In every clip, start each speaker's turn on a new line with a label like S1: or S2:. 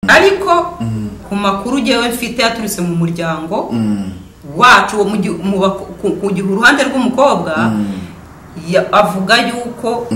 S1: ariko ku makuru jewe mfite yaturutse mu muryango wacu ku gihe uruhande rw'umukobwa avuga yuko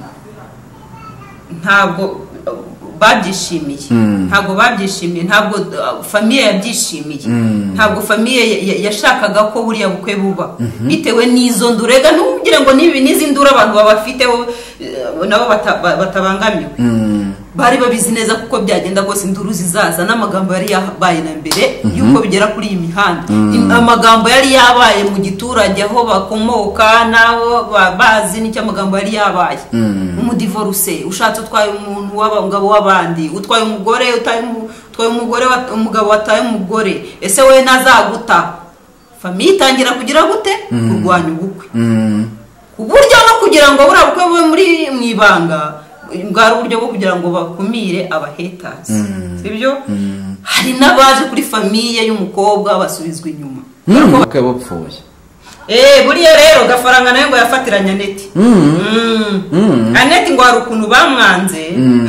S1: ntabwo babyishimiye ntabwo famiye yabyishimiye ntabwo famiye yashakaga ko buriya bukwe buba bitewe n'izo ndurega n'ubwire ngo nizi ndura abantu babafiteho nabo batabangamiwe bari babizi neza kuko byagenda rwose induru zizaza n'amagambo yari yabaye na mbere yuko bigera kuri iyi mihanda amagambo yari yabaye mu giturage aho bakomoka naho bazi n'icyo amagambo yari yabaye umudivorce ushatse utwaye umuntu w'abagabo w'abandi utwaye umugore umugabo wataye umugore ese we nazaguta famiye itangira kugira gute kurwanya ubukwe ku buryo no kugira ngo buriya bukwe bube muri mwibanga bwari uburyo bwo kugira ngo bakumire abahaters sibyo hari nabaje kuri famiye y'umukobwa basubizwa inyuma
S2: ubukwe bupfuye
S1: buriya rero gafaranga nayo ngo yafatiranya Aneti Aneti ngo hari ukuntu bamwanze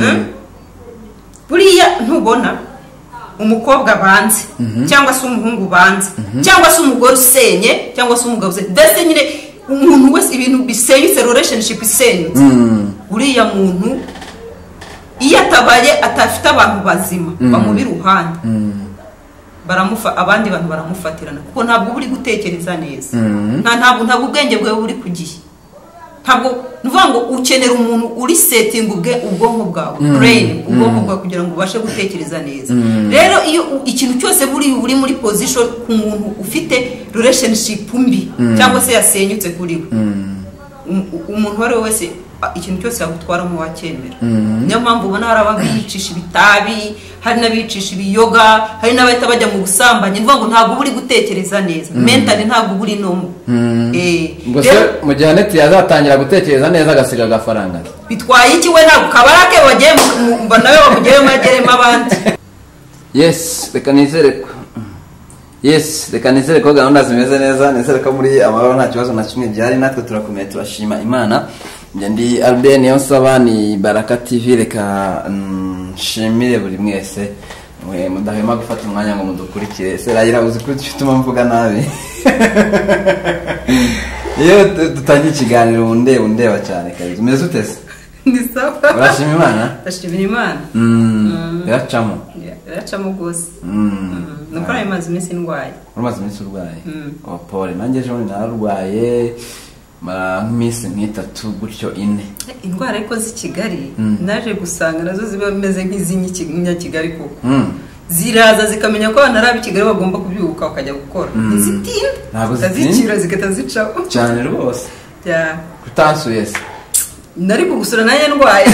S1: buriya ntubona umukobwa banze cyangwa se umuhungu banze cyangwa se umugore usenye cyangwa se umugabo usenye ndetse nyine umuntu wese ibintu bisenyutse relationship isenyutse uriya muntu iyo atabaye atafite abantu bazima bamubi ruhande abandi bantu baramufatirana kuko ntabwo buri gutekereza neza ntabwo ubwenge bwawe buri ku gihe ntabwo nuvuga ngo ukenera umuntu uri setting ubwonko bwawe brain ubwonko bwawe kugira ngo ubashe gutekereza neza rero iyo ikintu cyose buri muri position ku muntu ufite relationship mbi cyangwa se yasenyutse kuri we umuntu wari wese ikintu cyose yagutwara mu wakemera niyo mpamvu ubona hari ababicisha ibitabi hari n'abicisha ibiyoga hari n'abahita bajya mu busambanyi nivuga ngo ntabwo buri gutekereza neza mentally ntabwo buri nomo
S2: mu gihe Aneti yazatangira gutekereza neza agasiga agafaranga
S1: bitwaye iki we ntabwo kabarake bagiye nawe bamugiye mageremo abandi
S2: reka nizere ko gahunda zimeze neza nizere ko muri amahoro nta kibazo na kimwe byari natwe turakomeye turashima Imana ndi Albert Niyonsaba ni Baraka TV reka nshimire buri mwese mudahema gufata umwanya ngo mudukurikire serayira uzi ko tutuma mvuga nabi iyo dutangiye ikiganiro undeba cyane kabisa umeze utese
S1: ni sawa
S2: urashima Imana
S1: ndashimira Imana
S2: biracamo
S1: gose nuko imaze iminsi ndwaye
S2: umaze iminsi urwaye Paul nanjye ejo nararwaye nk'iminsi nk'itatu gutyo ine
S1: indwara ariko z'i Kigali naje gusanga nazo ziba bimeze nk'iz'Inyakigali koko ziraza zikamenya ko abantu ari Kigali bagomba kubyuka bakajya gukora ntizitinda zikazicira zigata zicaho
S2: cyane rwose kutansuye se
S1: nari kugusura nanjye ndwaye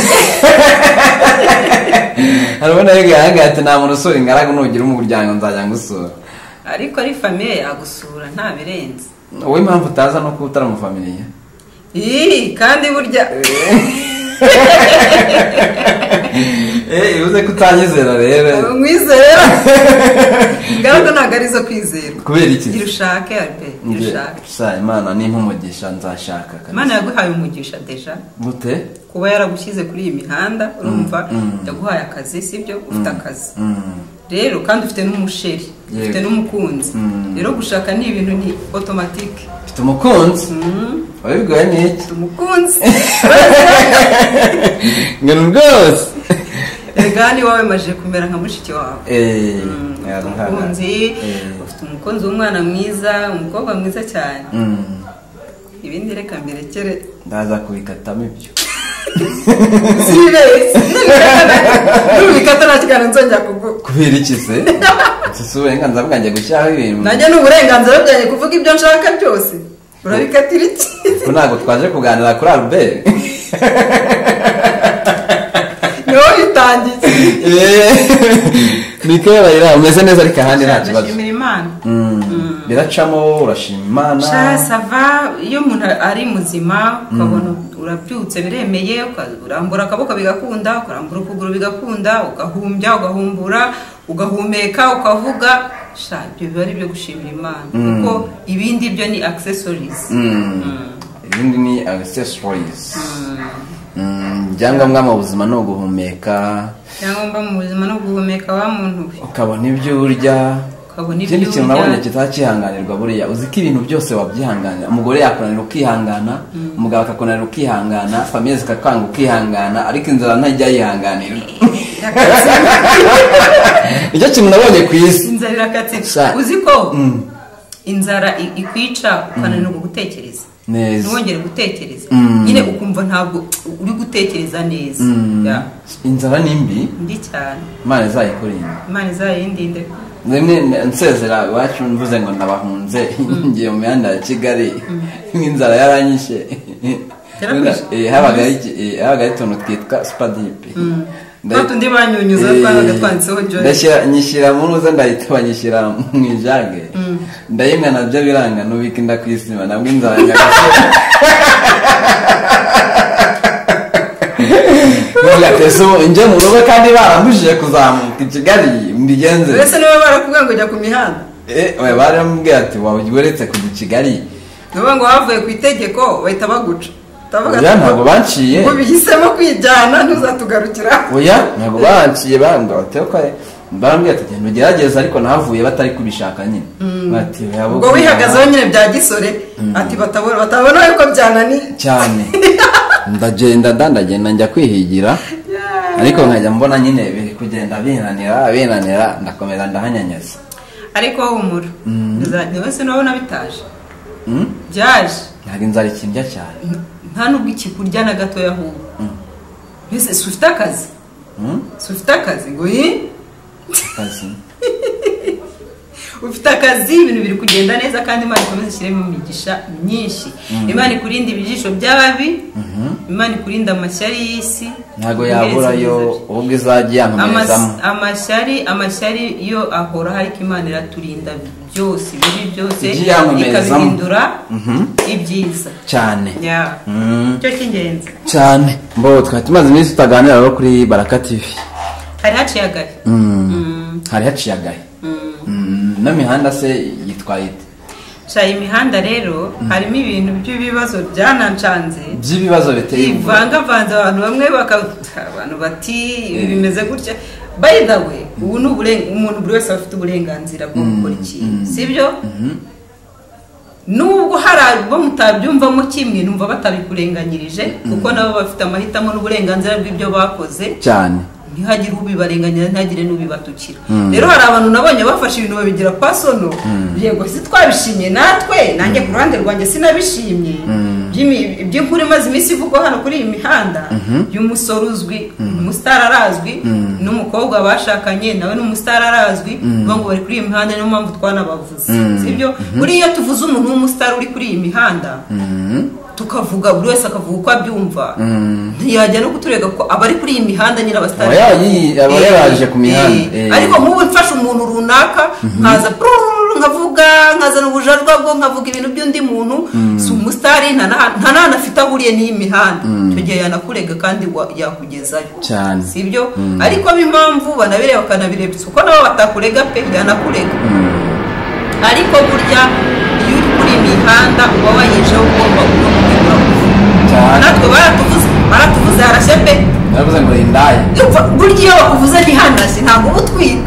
S2: harabona yega ati nta muntu usura ingaragu nugira umuryango nzajya ngusura
S1: ariko ari famiye yagusura nta birenze
S2: wowe impamvu utaza no kuba utari mu famiye
S1: kandi burya
S2: uze kutanyizera rero
S1: mwizera ngaraga ntabwo ari zo kwizera
S2: kubera iki
S1: gira ushake
S2: sa Imana nimpa umugisha nzashaka
S1: Imana yaguhaye umugisha deja
S2: gute
S1: kuba yaragushyize kuri iyi mihanda urumva yaguhaye akazi sibyo ufite akazi rero kandi ufite n'umusheri ufite n'umukunzi rero gushaka ni ibintu ni automatique
S2: ufite umukunzi wabigoye n'iki
S1: umukunzi
S2: ngeno rwose
S1: egani wawe maje kumera nka mushiki wawe umukunzi ufite umukunzi w'umwana mwiza umukobwa mwiza cyane ibindi reka mberekere
S2: ndaza kubikatamo ibyo
S1: nubikata nta kiganiro nzongera kuvuga
S2: kubera iki se si uburenganzira bwanjye gushyiraho ibintu
S1: nanjye ni uburenganzira bwanjye kuvuga ibyo nshaka byose urabikatira iki
S2: ko ntabwo twaje kuganira kuri Albert
S1: niho bitangiye
S2: Mikela ira umeze neza ariko ahandi nta kibazo
S1: ndashimira Imana
S2: biracamo urashima Imana
S1: sava iyo umuntu ari muzima ukabona urabyutse biremeye urambura akaboko bigakunda ukarambura ukuguru bigakunda ugahumbya ugahumbura ugahumeka ukavuga ibyo biba ari byo gushimira Imana kuko ibindi byo ni accessories
S2: ibindi ni accessories ibyangombwa mu buzima ni uguhumeka,
S1: ibyangombwa mu buzima no guhumeka wa muntu we,
S2: ukabona ibyo urya.
S1: ukabona
S2: Ikindi
S1: ibyo
S2: kintu nabonye kitakihanganirwa buriya, uzi ko ibintu byose wabyihanganira. Umugore yakunanira ukihangana, umugabo akakunanira ukihangana, famiye zikakanga ukihangana, ariko inzara ntajya yihanganira. Icyo kintu nabonye ku isi,
S1: inzara irakatsika. Uzi ko inzara ikwica ukananirwa gutekereza, ntiwongere gutekereza, nyine ukumva ntabwo uri gutekereza neza.
S2: Inzara ni mbi
S1: cyane.
S2: Imana izayikurinde,
S1: Imana izayindinde.
S2: rimwe nsezera iwacu mvuze ngo ndabahunze ngiye mu mihanda ya Kigali, nk'inzara yaranyishe. habaga utuntu twitwa supadipe,
S1: tundi banyunyuza twabaga twanditseho
S2: joy, nyishyira mu ruza ndahita banyishyira mu ijage, ndayimwa nabyo biranga, nubika inda ku isima, nabwo inzara nyagashira. Njye mu rugo kandi barambujije kuzamuka i Kigali, mbigenze.
S1: Mbese niba barakubwira ngo jya ku mihanda?
S2: Baramubwira ati waba uretse kujya i Kigali.
S1: Niba ngo wavuye ku itegeko bahita baguca.
S2: Oya ntabwo banciye.
S1: Ngo bihisemo kwijyana ntuzatugarukira.
S2: Oya ntabwo banciye, barambwira ati genda ugerageze, ariko nahavuye batari kubishaka nyine. Bati
S1: ubwo wihagazeho nyine bya gisore, ati batabona yuko byanani
S2: cyane. Ndagenda njya kwihigira, ariko nkajya mbona nyine biri kugenda binanira, ndakomeza ndahanyanyaza.
S1: Ariko humura, wese nabona bitaje byaje.
S2: Ntabwo inzara ikindya cyane,
S1: nta nubwo ikikurya na gatoya ahubwo. Mbese si ufite akazi? Si ufite akazi ngo
S2: akazi
S1: ufite akazi, ibintu biri kugenda neza, kandi Imana ikomeze ishyiremo imigisha myinshi. Imana ikurinde ibijisho by'ababi, Imana ikurinde amashyari y'isi,
S2: ntago yaburayo ubwo izajya yankomezamo.
S1: Amashyari yo ahora, ariko Imana iraturinda byose, ibibi byose
S2: ikabihindura
S1: ibyiza
S2: cyane.
S1: Cyo cy'ingenzi
S2: cyane. Mbo twari tumaze iminsi tutaganira rero kuri Baraka TV.
S1: Hari haciye agahe.
S2: Hari haciye agahe. N'imihanda se yitwaye ite?
S1: Imihanda rero harimo ibintu by'ibibazo byanancanze,
S2: by'ibibazo biteye
S1: ivangavanze, abantu bamwe abantu bati bimeze gutya. By the way, ubu ni umuntu buri wese afite uburenganzira bwo gukora ikintu, sibyo? Nubwo hari abo mutabyumvamo kimwe, numva batabikurenganyirije, kuko nabo bafite amahitamo n'uburenganzira bw'ibyo bakoze
S2: cyane.
S1: ntihagire ubibarenganya, ntihagire n'ubibatukira. Rero hari abantu nabonye bafashe ibintu babigira pasono, yego si twabishimye natwe, nanjye ku ruhande rwanjye sinabishimye. By'inkuru imaze iminsi ivugwa hano kuri iyi mihanda y'umusore uzwi, umusitari arazwi, n'umukobwa bashakanye nawe n'umusitari arazwi, ngo bari kuri iyi mihanda, niyo mpamvu twanabavuze, sibyo? Buriya tuvuze umuntu w'umusitari uri kuri iyi mihanda, tukavuga buri wese akavuga uko abyumva, ntiyajya no kuturega ko abari kuri iyi mihanda nyine abasitari
S2: aba yaje ku mihanda.
S1: Ariko nk'ubu mfashe umuntu runaka nkaza nkavuga, nkazana ubujajwa bwo nkavuga ibintu by'undi muntu, si umusitari, nta nanafite ahuriye n'iyi mihanda, icyo gihe yanakurega kandi yakugezayo
S2: cyane,
S1: sibyo? Ariko b'impamvu banabireba bakanabireba, kuko nabo batakurega pe, yanakurega. Ariko burya iyo uri kuri imihanda uba wayijeho ugomba kugira natwe baratuvuze harashye pe,
S2: baravuze ngo indaya.
S1: Burya iyo bakuvuze ntihanashye ntabwo uba utwika.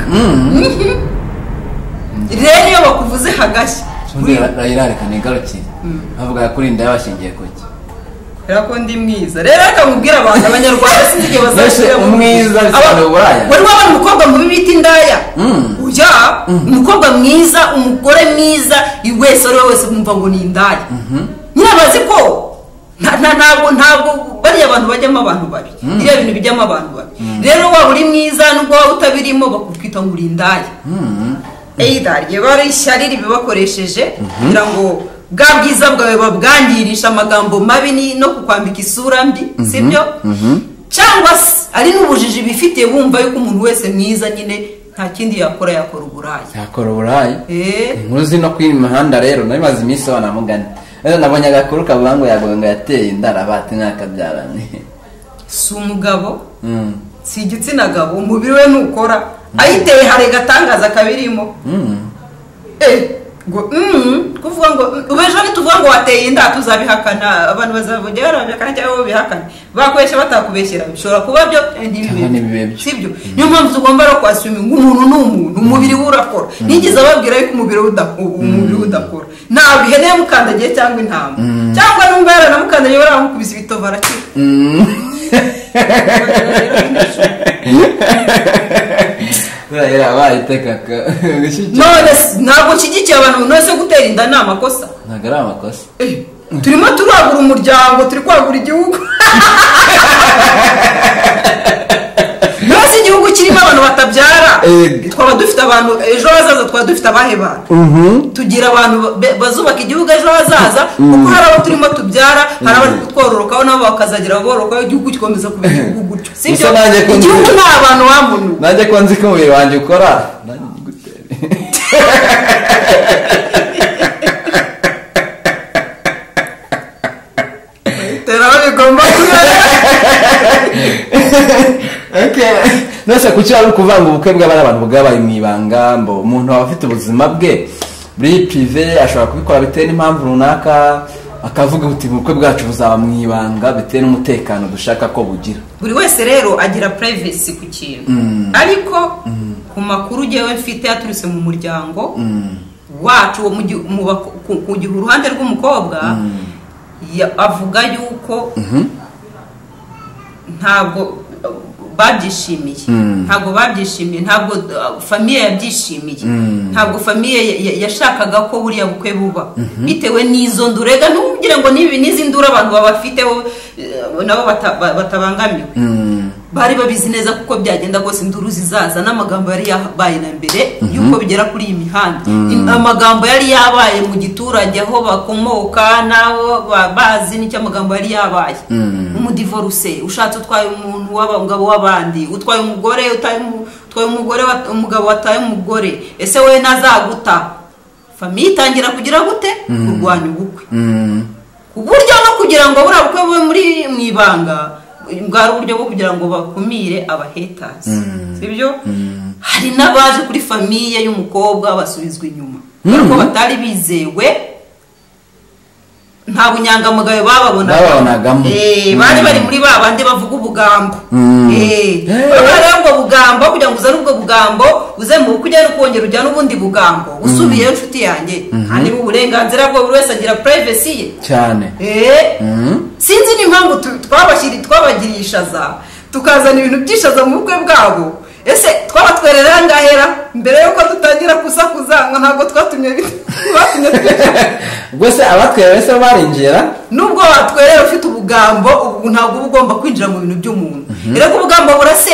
S1: Rero iyo bakuvuze hagashye
S2: rayirareka nigarukire, bavuga kuri indaya bashingiye kuki?
S1: Ko ndi mwiza. Rero akamubwira abantu abanyarwanda sinzi igihe bazashira
S2: umwiza bisana uburaya.
S1: Wari wabona umukobwa mubi bita indaya? Ujya umukobwa mwiza, umugore mwiza, wese ari wese kumva ngo ni indaya. Nyine bazi ko ntabwo bari abantu bajyamo abantu babi, iriya bintu bijyamo abantu babi. Rero waba uri mwiza nubwo waba utabirimo bakutwita ngo uri indaya. Igihe bari ishyari bibakoresheje kugira ngo bwa bwiza bwawe babwangirisha amagambo mabi no kukwambika isura mbi, sibyo? Cyangwa ari n'ubujiji bifitiye bumva yuko umuntu wese mwiza nyine nta kindi yakora uburaya.
S2: Muzi no kuri imihanda rero nabimaze iminsi banamugana. Nabonye agakuru kavuga ngo yagonga yateye indara bati nkakabyarane.
S1: Si umugabo, si igitsina gabo, umubiri we nukora ayiteye hari gatangaza kabirimo. ngo kuvuga ngo ubejo nituvuga ngo wateye inda tuzabihakana abantu bazavugera barabihakana cyangwa bihakana bakwesha batakubeshyera bishobora kuba byo ntibibe sibyo niyo mpamvu tugomba ro kwasuma ngo umuntu n'umuntu umubiri urakora nigeze ababwira yuko umubiri udakora ntabwo ihene mukandagiye cyangwa intama cyangwa numva yaranamukandagiye baramukubise ibitova arakira none ntabwo nshyigikiye abantu nose gutera inda ni amakosa
S2: ntabwo ari amakosa
S1: turimo turagura umuryango turi kwagura igihugu nose igihugu kirimo abantu batabyara twaba dufite abantu ejo hazaza twaba dufite abahe bantu tugira abantu bazubaka igihugu ejo hazaza kuko hari abo turimo tubyara hari abari kutwororokaho nabo bakazagira bororokaho igihugu gikomeza kuba igihugu gutyo sibyo igihugu ni abantu wamuntu
S2: nanjye ko nzi ko umubiri wanjye ukora
S1: bigomba
S2: nose kuki ari ukuvanga ubukwe bw'abari abantu bwabaye mu ibanga mbo umuntu aba afite ubuzima bwe muri prive ashobora kubikora bitewe n'impamvu runaka akavuga uti ubukwe bwacu buzaba mu ibanga bitewe n'umutekano dushaka ko bugira
S1: buri wese rero agira privacy ku kintu ariko ku makuru ugewe mfite yaturutse mu muryango wacu ku gihe uruhande rw'umukobwa avuga yuko ntabwo babyishimiye ntabwo famiye yabyishimiye ntabwo famiye yashakaga ko buriya bukwe buba bitewe n'izo ndurega ntugire ngo n'izi ndura abantu babafiteho nabo batabangamiwe bari babizi neza kuko byagenda rwose induru zizaza n'amagambo yari yabaye na mbere yuko bigera kuri iyi mihanda amagambo yari yabaye mu giturage aho bakomoka nabo bazi n'icyo amagambo yari yabaye umudivorce ushatse utwaye umuntu w'abagabo w'abandi utwaye umugore umugabo wataye umugore ese we nazaguta famiye itangira kugira gute kurwanya ubukwe uburyo no kugira ngo buriya bukwe bube muri mu ibanga bwari uburyo bwo kugira ngo bakumire abahaters sibyo hari n'abaje kuri famiye y'umukobwa basubizwa inyuma kuko batari bizewe nta bunyangamugayo bababonagamo bari bari muri babandi bavuga ubugambo rero ngo bugambo kugira ngo uzane ubwo bugambo uze mu kujya no kongera ujya n'ubundi bugambo usubiye inshuti yanjye kandi uburenganzira bwo buri wese agira privacy ye
S2: cyane
S1: sinzi n'impamvu twabagiriye ishaza tukazana ibintu by'ishaza mu bukwe bwabo ese twabatwerera ngahera mbere yuko dutangira kusakuza ngo ntabwo twatumye
S2: gwese abatwerera se barinjira
S1: nubwo watwerera ufite ubugambo ubu ntabwo ugomba kwinjira mu bintu by'umuntu rero ubugambo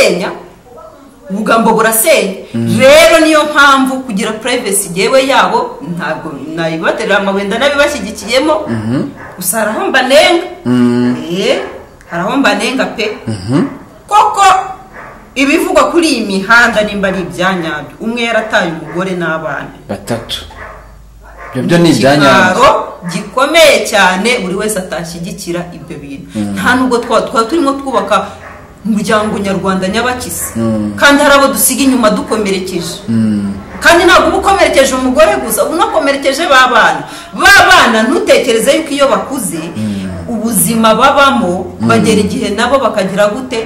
S1: burasenya rero niyo mpamvu kugira privacy yewe yabo ntabwo nayibaterera amabenda nabibashyigikiyemo gusa haraho mbanenga haraho mbanenga pe koko ibivugwa kuri iyi mihanda nimba ari ibyanyabyo umwe yarataye umugore n'abana
S2: batatu ibyo ni ibyanyabyo
S1: gikomeye cyane buri wese atashyigikira ibyo bintu nta nubwo twaba turimo twubaka umuryango nyarwanda nyabakisi kandi hari abo dusiga inyuma dukomerekeje kandi ntabwo uba ukomerekeje umugore gusa unakomerekeje babana ntutekereze yuko iyo bakuze ubuzima babamo bagera igihe nabo bakagira gute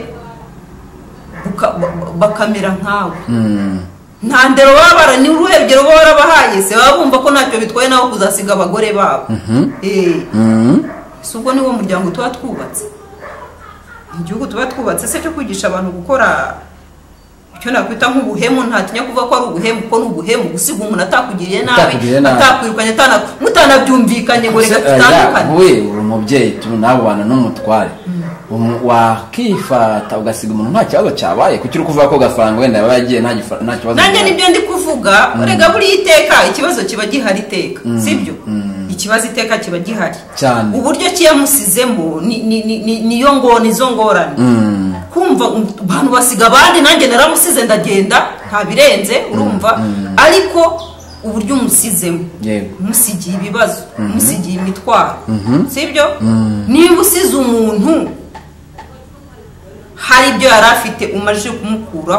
S1: bakamera nkawe nta ndero baba ni uruhe rugero baba barabahaye se baba bumva ko ntacyo bitwaye naho kuzasiga abagore babo si ubwo niwo muryango tuba twubatse igihugu tuba twubatse se cyo kwigisha abantu gukora icyo nakwita nk'ubuhemu ntatinya kuvuga ko ari ubuhemu kuko ni ubuhemu gusiga umuntu atakugiriye nabi atakwirukanye mutanabyumvikanye ngo reka tutandukane
S2: we uri umubyeyi nawe ubana n'umutware wakifata ugasiga umuntu nta kibazo cyabaye kuki uri kuvuga ko gafaranga wenda yaba yagiye nta kibazo
S1: nanjye nibyo ndi kuvuga rega buri iteka ikibazo kiba gihari iteka sibyo ikibazo iteka kiba gihari
S2: cyane
S1: uburyo kiyamusizemo nizo ngorane kumva abantu basiga abandi nanjye naramusize ndagenda nta birenze urumva ariko uburyo umusizemo umusigiye ibibazo umusigiye imitwaro sibyo niba usize umuntu hari ibyo yari afite umajije kumukuraho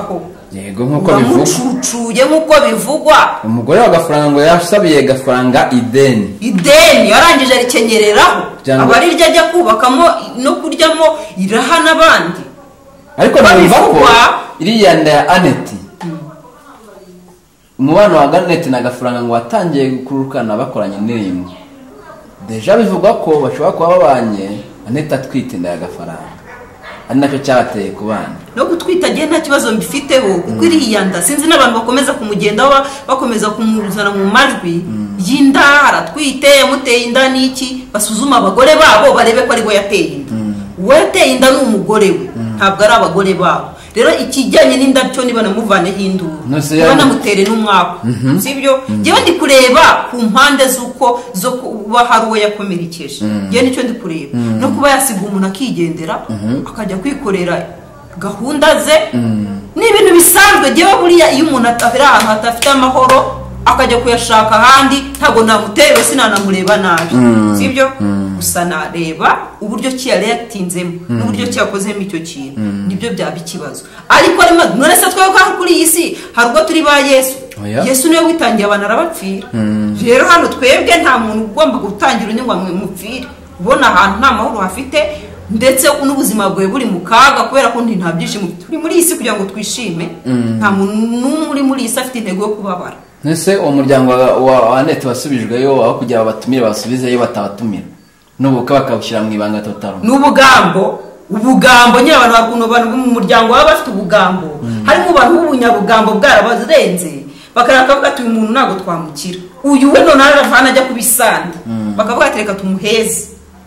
S2: yego nkuko bivugwa
S1: bamucucuye nkuko bivugwa.
S2: umugore wa Gafaranga ngo yasabiye Gafaranga ideni
S1: yarangije arikenyereraho aba ari ryo ajya kubakamo no kuryamo iraha n'abandi.
S2: ariko numva ko iriya nda ya Annette umubano wa Annette na Gafaranga ngo watangiye gukurukana bakoranye indirimbo deja bivugwa ko bashobora kuba babanye Annette atwite inda ya Gafaranga ari nacyo cyabateye ku bana
S1: no gutwita gihe nta kibazo mbifiteho kuko iriya nda sinzi n'abantu bakomeza kumugendaho bakomeza kumuzana mu majwi y'inda aratwite yamuteye inda n'iki basuzuma abagore babo barebe ko ariwe yateye inda uwo yateye inda ni umugore we ntabwo ari abagore babo. rero ikijyanye n'inda cyo niba namuvaneho induru niba namutere n'umwaka sibyo njyewe ndi kureba ku mpande z'uko zo kuba hari uwo yakomerekeje njyewe nicyo ndi kureba no kuba yasiga umuntu akigendera akajya kwikorera gahunda ze ni ibintu bisanzwe. njyewe buriya iyo umuntu ari ahantu hadafite amahoro akajya kuyashaka ahandi ntabwo namuterewe sinanamureba nabi sibyo gusa nareba uburyo ki yareactinzemo n'uburyo ki yakozemo icyo kintu nibyo byaba ikibazo. ariko none se twebwe kuri iyi si hari ubwo turi ba Yesu niwe witangiye abantu arabapfira. rero hano twebwe nta muntu ugomba gutangira undi ngo amupfire. ubona ahantu nta mahoro hafite ndetse n'ubuzima bwawe buri mu kaga kubera ko nta byishimo turi muri iyi si kugira ngo twishime. nta muntu n'umwe uri muri iyi si afite intego yo kubabara.
S2: nese uwo muryango wa Annette wasubijweyo aho kugira babatumire basubizeyo batabatumira n'ubuka bakabushyira mu ibanga totaro ubugambo nyine abantu mu muryango baba bafite ubugambo harimo abantu b'ubunyabugambo bwarabarenze
S1: bakavuga ati uyu muntu ntabwo twamukira uyu we none aravana ajya kubisanda bakavuga ati reka tumuheze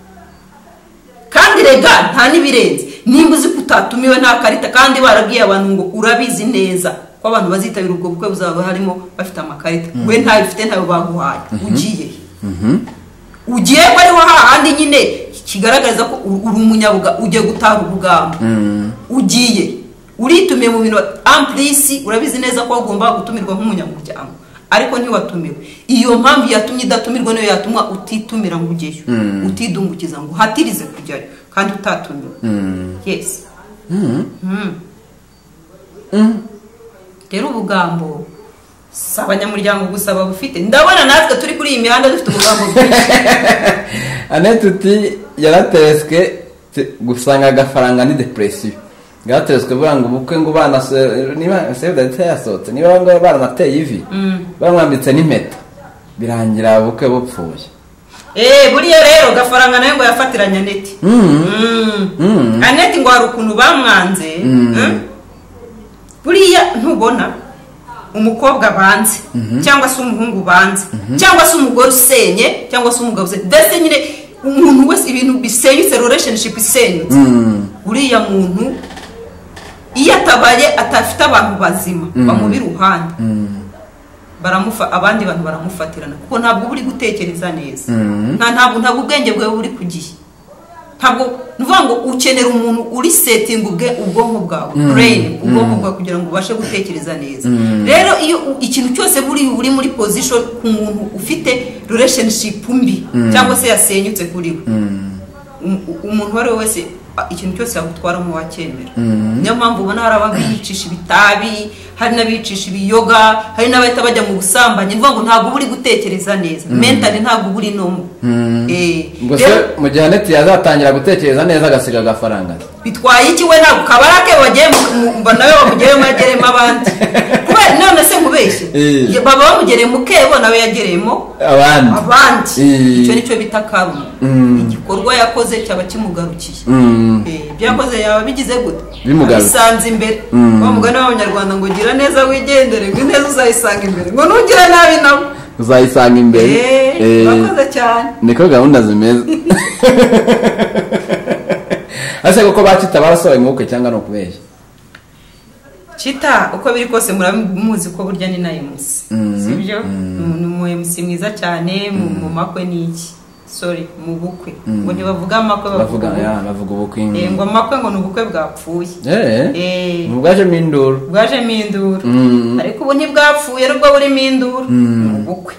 S1: kandi rega nta nibirenze nimba uzi kutatumiwe nta karita kandi barabwiye abantu ngo urabizi neza ko abantu bazitabira ubwo bukwe buzaba harimo bafite amakarita we ntayo ufite ntayo baguhaye ugiye ko ariho hahandi nyine kigaragaza ko uri umunyabuga ugiye gutanga ubugambo ugiye uritumiye mu bintu amplisi urabizi neza ko ugomba gutumirwa nk'umunyamuryango ariko ntiwatumiwe. iyo mpamvu yatumye idatumirwa niyo yatumwa utitumira ngo ugeyo utidungukiza ngo hatirize kujyayo kandi utatumiwe. yes rero ubugambo si abanyamuryango gusa babufite ndabona natwe turi kuri iyi mihanda dufite ubugambo
S2: Annette uti yarateswe gusanga Agafaranga ni depression yarateswe buranga ubukwe ngo bana niba sevda yasohotse niba ngo baranateye ivi bamwambitse n'impeta birangira ubukwe bupfuye.
S1: buriya rero Gafaranga nayo ngo yafatiranye Annette Annette ngo hari ukuntu bamwanze buriya ntubona umukobwa banze cyangwa se umuhungu banze cyangwa se umugore usenye cyangwa se umugabo usenye ndetse nyine umuntu wese ibintu bisenyutse relationship isenyutse uriya muntu iyo atabaye atafite abantu bazima bamubi ruhande abandi bantu baramufatirana kuko ntabwo buri gutekereza neza ntabwo ubwenge bwawe buri ku gihe ntabwo nuvuga ngo ukenera umuntu uri setting ubwonko bwawe brain ubwonko bwawe kugira ngo ubashe gutekereza neza. rero iyo ikintu cyose buri muri position ku muntu ufite relationship mbi cyangwa se yasenyutse kuri we umuntu wari wese ikintu cyose yagutwara mu wakemera. niyo mpamvu ubona hari ababicisha ibitabi hari n'abicisha ibiyoga hari n'abahita bajya mu busambanyi nivuga ngo ntabwo buri gutekereza neza mentally ntabwo buri nomo.
S2: mu gihe Annette yazatangira gutekereza neza agasiga Agafaranga
S1: bitwaye iki we ntabwo kabarake bagiye nawe bamugeremo yageremo abandi kubera none se nkubeshye baba bamugereye mu kebo nawe yagereyemo abandi icyo nicyo bita karuma igikorwa yakoze cyaba kimugarukiye ibyo yakoze yaba bigize gute bisanze imbere bamugana w'abanyarwanda ngo gira neza wigendere ngo neza uzayisanga imbere ngo nugira nabi nawe
S2: uzayisanga imbere.
S1: bakoze cyane
S2: niko gahunda zimeze. ase koko bacita barasohoye mu bukwe cyangwa no kubeshya
S1: Chita uko biri kose muramuzi ko burya ni na MC sibyo ni mu MC mwiza cyane mu makwe niki sorry mu bukwe ngo ntibavuga amakwe
S2: bavuga ubukwe
S1: ngo amakwe ngo n'ubukwe bwapfuye
S2: bwaje minduru
S1: ariko ubu ntibwapfuye rubwo buri minduru ubukwe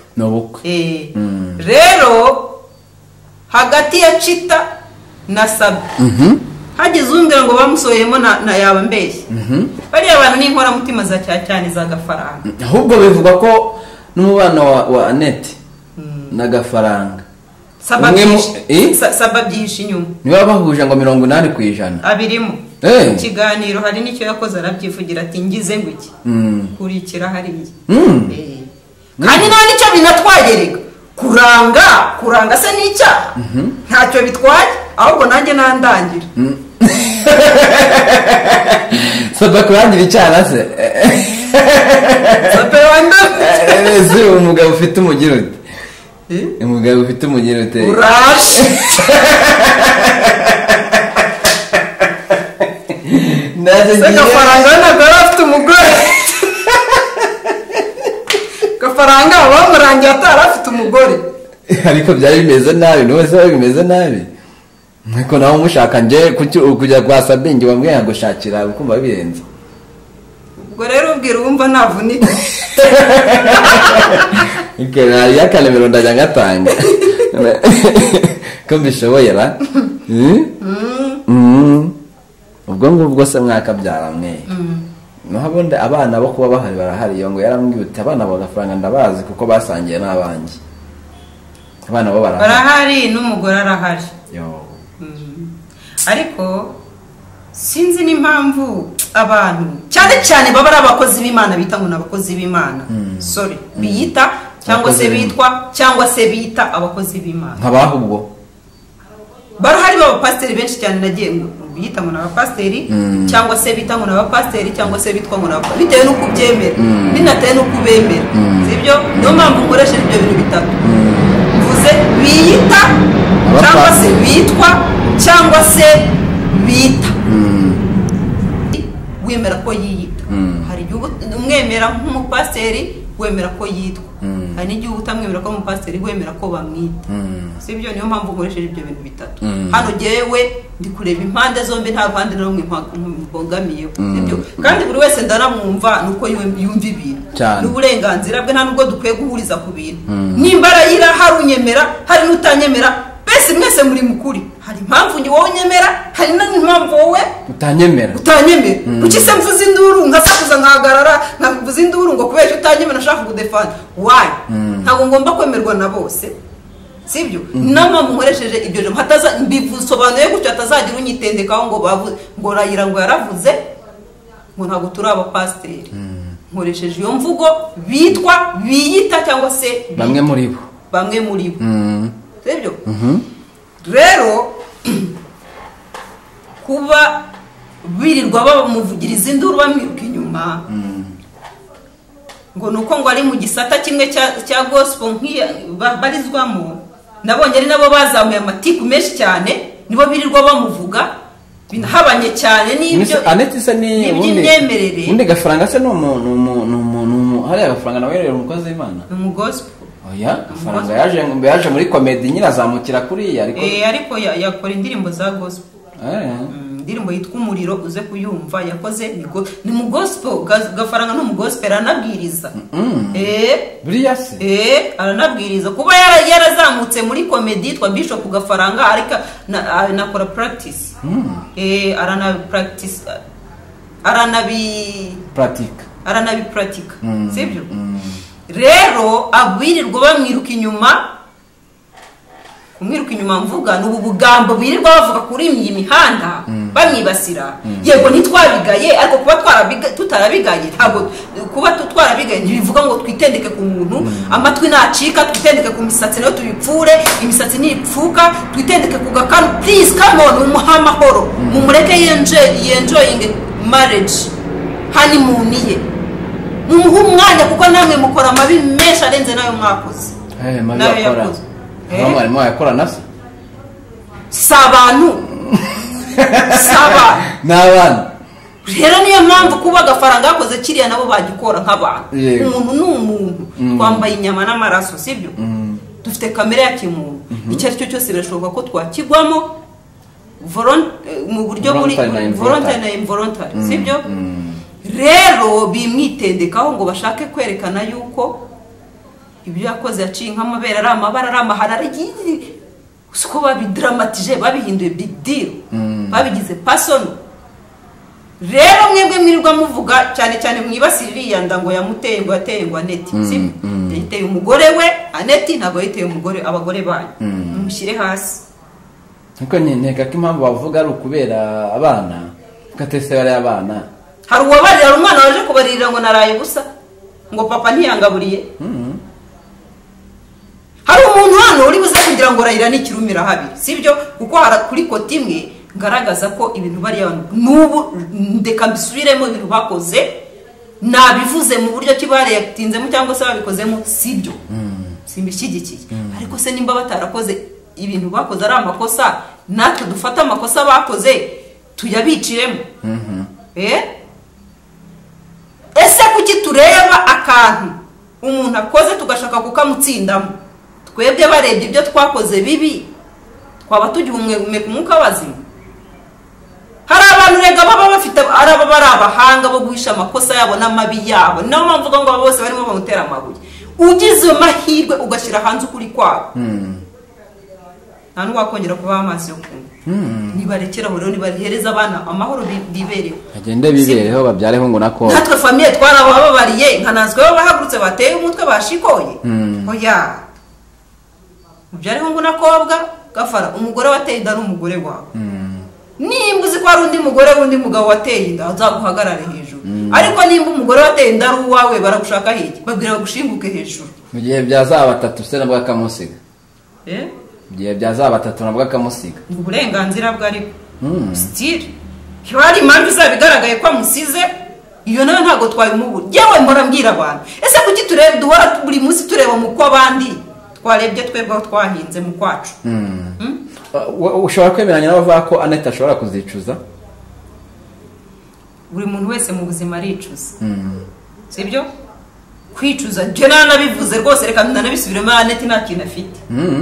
S1: rero hagati ya Chita na Sabi hagize umbwira ngo bamusoyemo na yaba mbeshye. Bariya abantu ni inkoramutima za cyane za Gafaranga.
S2: Ahubwo bivuga ko n'umubano wa Annette na Gafaranga
S1: sababyisha inyuma
S2: niba bahuje ngo 80%
S1: abirimo. Ikiganiro hari n'icyo yakoze arabyivugira ati ngize ngo iki kurikira hariya. Kandi nta nicyo binatwagerega kuranga se n'icyaha ntacyo bitwaye ahubwo nanjye nandangira.
S2: Saba kurangira icyaha se
S1: Sabe wanda
S2: ese umugabo ufite umugira ute umugabo ufite umugira ute
S1: uraje Gafaranga ntabwo afite umugore. Gafaranga bamurangiye atari afite umugore.
S2: Ariko byari bimeze nabi n'uwese bimeze nabi. Niko nawe umushaka nje kujya kwa Sabingi wambwiye ngo shakira ukumva birenze.
S1: Ubwo rero ubwira wumva navunika.
S2: Ikera yakalebero ndajya ngatanga. Ko mbishoboye ra? Ubwo ngubwo se mwakabyara mwe. Nahabonde abana bo kuba bahari barahari yo ngo yarambwiye uti abana bagafaranga ndabazi kuko basangiye n'abangi. Abana bo
S1: barahari n'umugore arahari.
S2: Yo.
S1: Ariko sinzi n'impamvu abantu cyane baba ari abakozi b'Imana bita ngo n'abakozi b'Imana. Sorry. Biyita cyangwa se bitwa cyangwa se bita abakozi b'Imana.
S2: Nk'abahubwo
S1: barahari b'abapasiteri benshi cyane nagiye biyita ngo n'abapasiteri cyangwa se bita ngo n'abapasiteri cyangwa se bitwa ngo n'abapasiteri bitewe n'uko ubyemera binateye n'uko ubemera. Sibyo niyo mpamvu nkoresheje ibyo bintu bitatu mvuze biyita cyangwa se bitwa cyangwa se bita wemera ko yiyita. Hari igihe umwemera nk'umupasiteri wemera ko yitwa hari n'igihe utamwemera ko umupasiteri wemera ko bamwita. Sibyo niyo mpamvu nkoresheje ibyo bintu bitatu. Hano jewe ndi kureba impande zombi nta ruhande na rumwe mbogamiyeho. Sibyo kandi buri wese ndaramwumva nuko yumva ibintu n'uburenganzira bwe nta nubwo dukwiye guhuriza ku bintu. Nimbara yira hari unyemera hari n'utanyemera bese mwese muri mukuri. Hari impamvu ngi wowe nyemera hari n'impamvu wowe
S2: utanyemera.
S1: Kuki se mvuze induru ngasakuza nkahagarara nkavuze induru ngo kubera utanyemera nashaka kudefanda why ntabwo ngomba kwemerwa na bose. Sibyo nama mukoresheje ibyo jambo hataza mbivusobanuye gutyo atazagira unyitendekaho ngo bavuze ngo rayira ngo yaravuze ngo ntabwo turi abapasiteri. Nkoresheje iyo mvugo bitwa biyita cyangwa se
S2: bamwe muri bo
S1: sibyo. Rero kuba birirwa bamuvugiriza induru bamwiruka inyuma ngo nuko ngo ari mu gisata kimwe cya gospel barizwamo nabonye ari nabo bazamuye amatiku menshi cyane nibo birirwa bamuvuga binahabanye cyane n'ibyo
S2: Annette se ni
S1: imyemerere.
S2: Undi Gafaranga se no hari Gafaranga nawe rero umukozi w'Imana
S1: mu gospel.
S2: Oya Gafaranga yaje muri comedy nyine azamukira kuri
S1: ariko yakora indirimbo za gospel. Indirimbo yitwa umuriro uze kuyumva yakoze ni mu gospel. Gafaranga no mu gospel anabwiriza.
S2: Buriya se
S1: aranabwiriza kuba yarazamutse muri comedy twa Bishop Gafaranga ariko nakora practice. Arana practice sibyo. Rero abirirwa bamwiruka inyuma kumwiruka inyuma mvuga n'ubu bugambo birirwa bavuga kuri iyi mihanda bamwibasira. Yego ntitwabigaye ariko kuba tutarabigaye ntabwo kuba twarabigaye ntibivuga ngo twitendeke ku muntu amatwi nacika twitendeke ku misatsi nayo tubipfure imisatsi nipfuka twitendeke ku gakanu. Please come on umuhamahoro mumureke enjoying marriage honeymoon ye mumuhe umwanya kuko namwe mukora amabi menshi arenze nayo mwakoze.
S2: Nayo yakoze mwarimu yakora nase
S1: sabanu
S2: n'abana.
S1: Rero niyo mpamvu kuba Gafaranga yakoze kiriya nabo bagikora nk'abantu. Umuntu ni umuntu twambaye inyama n'amaraso sibyo. Dufite kamere ya kimuntu icyo ari cyo cyose birashoboka ko twakigwamo mu buryo buri voluntary na involuntary sibyo. Rero bimwitendekaho ngo bashake kwerekana yuko ibyo yakoze yaciye nk'amabere ari amabara ari amahara ari uko babidramatije babihinduye big deal. babigize pasono. Rero mwebwe mwirirwa muvuga cyane cyane mwibasira iriya nda ngo yamuteye ngo yateye ngo Aneti, yateye umugore we Aneti, ntabwo yateye umugore abagore banyu, mushyire hasi.
S2: Niko nteka ko impamvu bavuga ari ukubera abana, gatese bari abana.
S1: Hari uwabarira umwana waje kubarira ngo naraye ubusa ngo papa ntiyangaburiye. Hari umuntu hano uri buze kugira ngo rayira n'ikirumira habiri, sibyo? Kuko kuri koti imwe ngaragaza ko ibintu bari abantu nubu ndeka mbisubiremo ibintu bakoze nabivuze mu buryo kibare yatinzemo cyangwa se babikozemo, sibyo? Simbishyigikiye. Ariko se nimba batarakoze ibintu bakoze ari amakosa, natwe dufata amakosa bakoze tuyabiciremo. Ese kuki tureba akantu umuntu akoze tugashaka kukamutsindamo? Twebwe barebye ibyo twakoze bibi twaba tugihumeka umwuka wazima? Hari abantu rega baba bafite araba bari abahanga bo guhisha amakosa yabo n'amabi yabo, naho mpamvu ngo bose barimo bamutera amabuye. Ugize amahirwe ugashyira hanze ukuri kwabo, nta n'uwakongera kuba amazi yo kunywa. Nibarekeraho rero, nibahereza abana amahoro bibereho,
S2: agende bibereho, babyareho ngo nako
S1: natwe famiye twarababariye nkanazwe bo bahagurutse bateye umutwe bashikoye. Oya, mubyareho ngo nakobwa gafara umugore wateye inda n'umugore wawe. Nimba uzi ko ari undi mugore w'undi mugabo wateye inda azaguhagarare hejuru, ariko nimba umugore wateye inda ari uwawe baragushaka hiki, babwira bagushinguke hejuru. Mu
S2: gihe byazaba batatu se nabwo akamusiga, gihe byazaba batatu nabwo akamusiga,
S1: uburenganzira bwari still kiwari impamvu izabigaragaye ko amusize, iyo nayo ntago twayimubura. Yewe mbora mbwira abantu, ese kuki turebe duhora buri munsi tureba mu ko abandi twarebye twebwe aho twahinze mu kwacu?
S2: Ushobora kwemeranya n'abavuga ko Aneti ashobora kuzicuza?
S1: Buri muntu wese mu buzima aricuza, sibyo? Kwicuza je nanabivuze rwose, reka ndanabisubiremo, Aneti nta kintu afite.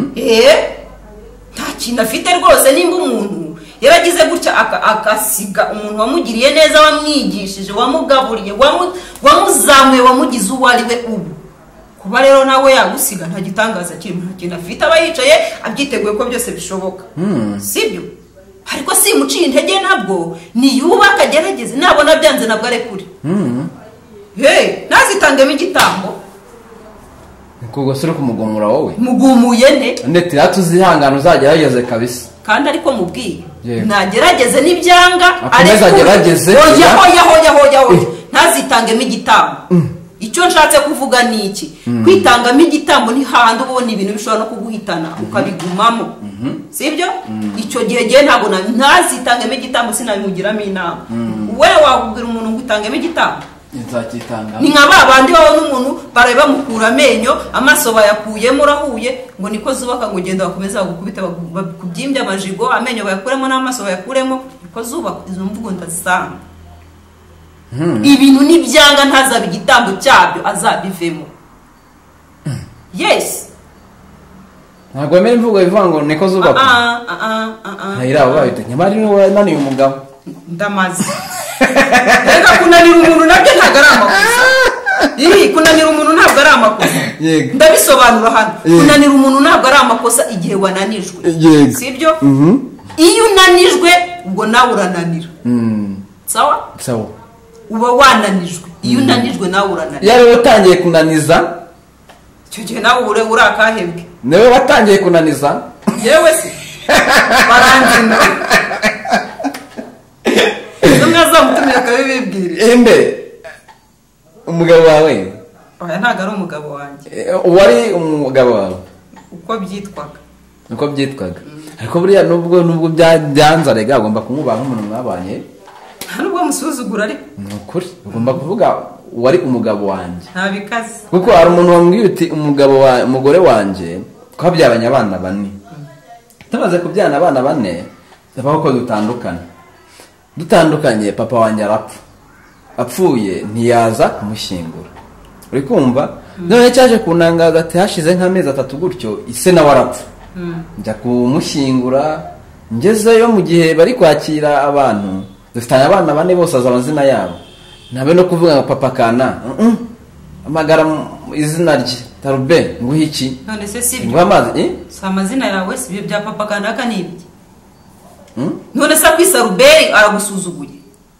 S1: Nta kintu afite rwose. Nimba umuntu yaragize gutya akasiga umuntu wamugiriye neza, wamwigishije, wamugaburiye, wamuzamuye, wamugize uwo ari we ubu, kuba rero nawe yagusiga nta gitangaza kirimo. Nta kintu afite, aba yicaye abyiteguye ko byose bishoboka, sibyo? Ariko si muciye intege, nabwo niyubaka agerageze, nabona byanze nabwo arekure. Nazitangemo igitambo.
S2: Kuko suri kumugumura wowe
S1: mugumuye ne
S2: Aneti ratuzihangana uzagerageze kabisa,
S1: kandi ariko mubwiye nagerageze n'ibyanga
S2: akomeza agerageze.
S1: Hoya ntazitangemo igitambo. Icyo nshatse kuvuga ni iki, kwitangamo igitambo ni handi ubona ibintu bishobora no kuguhitana ukabigumamo, sibyo? Icyo gihe ntabwo ntazitangemo igitambo, sinabimugiramo inama. Wewe wabwira umuntu ngo utangemo igitambo, ni nka babandi baho n'umuntu bareba mukura amenyo, amaso bayakuyemo urahuye ngo niko zubaka, ngo ugenda bakomeza bagukubita bakubyimbye amajigo, amenyo bayakuremo n'amaso bayakuremo, niko zubaka. Izo mvugo ndazisanga. Ibintu nibyanga ntazaba igitambo cyabyo, azabivemo. Yes,
S2: ntabwo emera imvugo ivuga ngo niko zubaka. Hayira babite nyamari niwe nani umugabo
S1: ndamaze. Reka kunanira umuntu nabyo ntabwo ari amakosa. Kunanira umuntu ntabwo ari amakosa, ndabisobanura hano. Kunanira umuntu ntabwo ari amakosa igihe wananijwe, sibyo? Iyo unanijwe ubwo nawe urananira. Sawa?
S2: Sawa.
S1: Uba wananijwe, iyo unanijwe nawe urananira.
S2: Yari watangiye kunaniza,
S1: icyo gihe nawe uri akahebwe.
S2: Nawe watangiye kunaniza?
S1: Yewe se baranzina. Ntuzamutumira kabibibwire.
S2: Inde umugabo wawe?
S1: Oya, ntago ari umugabo wanjye.
S2: Wari umugabo wawe?
S1: Uko byitwaga.
S2: Uko byitwaga. Ariko buriya nubwo byanza rega agomba kumubaha nk'umuntu mwabanye.
S1: Nubwo musuzugura ariko
S2: nukuri ugomba kuvuga wari umugabo wanjye.
S1: Ntabikaze.
S2: Kuko hari umuntu wambwiye uti umugore wanjye twabyaranye abana 4. Tumaze kubyana abana 4 ndabaho ko dutandukanye papa wanjye arapfa. Apfuye ntiyaza kumushyingura. Uri kumva? None cyaje kunangaza ati hashize nk'amezi 3 gutyo ise na warapfa. Njya kumushyingura, ngezeyo mu gihe bari kwakira abantu. Dufitanye abana 4 bose azamazina yabo. Nabe no kuvuga ngo papa kana. Amagara izina rye Tarube nguhiki.
S1: None se sibyo?
S2: Ngwamazi
S1: amazina yawe sibyo bya papa kana kanibye. none se akwisa Albert aragusuzuguye.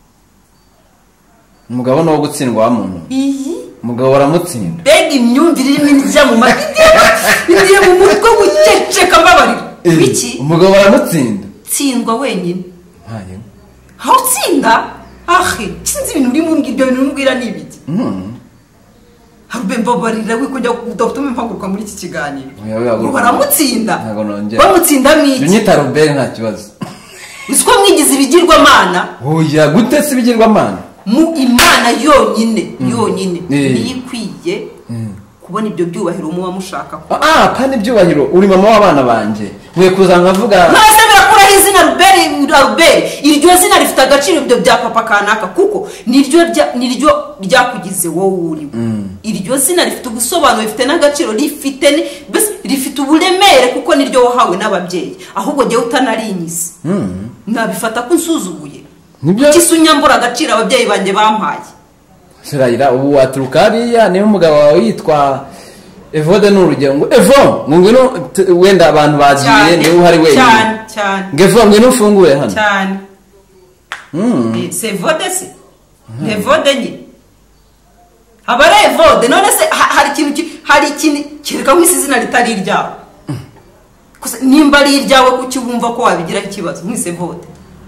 S2: Umugabo no gutsindwa wa muntu. Umugabo baramutsinda.
S1: Bega imyumvire irimo n'ijya mu matike. Bigiye mu mutwe guceceka mbabarira. Biki?
S2: Umugabo baramutsinda.
S1: Tsindwa wenyine.
S2: Haye.
S1: Aho tsinda? Ahe, sinzi ibintu uri mu ngiryo bintu mbwira nibiki. Harube mbabarira we kujya kudatuma mpaguruka muri iki kiganiro. Baramutsinda.
S2: Ntago nongera.
S1: Bamutsinda mwiki?
S2: Unyita Albert nta kibazo.
S1: Usiko mwigize ibigirwamana?
S2: Oya gute se ibigirwamana?
S1: Mu Imana yonyine niyikwiye kubona ibyo byubahiro mu bamushaka ko.
S2: Kandi byubahiro uri mama w'abana banje. Mwe kuza nkavuga
S1: Nase birakura izina Albert iryo zina rifite agaciro ibyo bya papa kanaka kuko niryo ryakugize wowe uri. Iryo zina rifite ubusobanuro rifite n'agaciro rifite uburemere kuko niryo wahawe n'ababyeyi ahubwo giye utanarinyise. Nabifata ko nsuzuguye. Kisunyambura agaciro ababyeyi banje bampaye.
S2: Sirayira ubu waturuka hariya niyo umugabo wawe yitwa Evode n'urugero ngo Evo ngwino wenda abantu bagiye niwe uhari wenyine
S1: cyane
S2: Ngevo ngwino ufungure hano
S1: cyane c'est Evode se Evode nye abare Evode none se hari ikintu kireka mu izina ritari iryawe nimba ari iryawe kuki wumva ko wabigira ikibazo mwise Evode.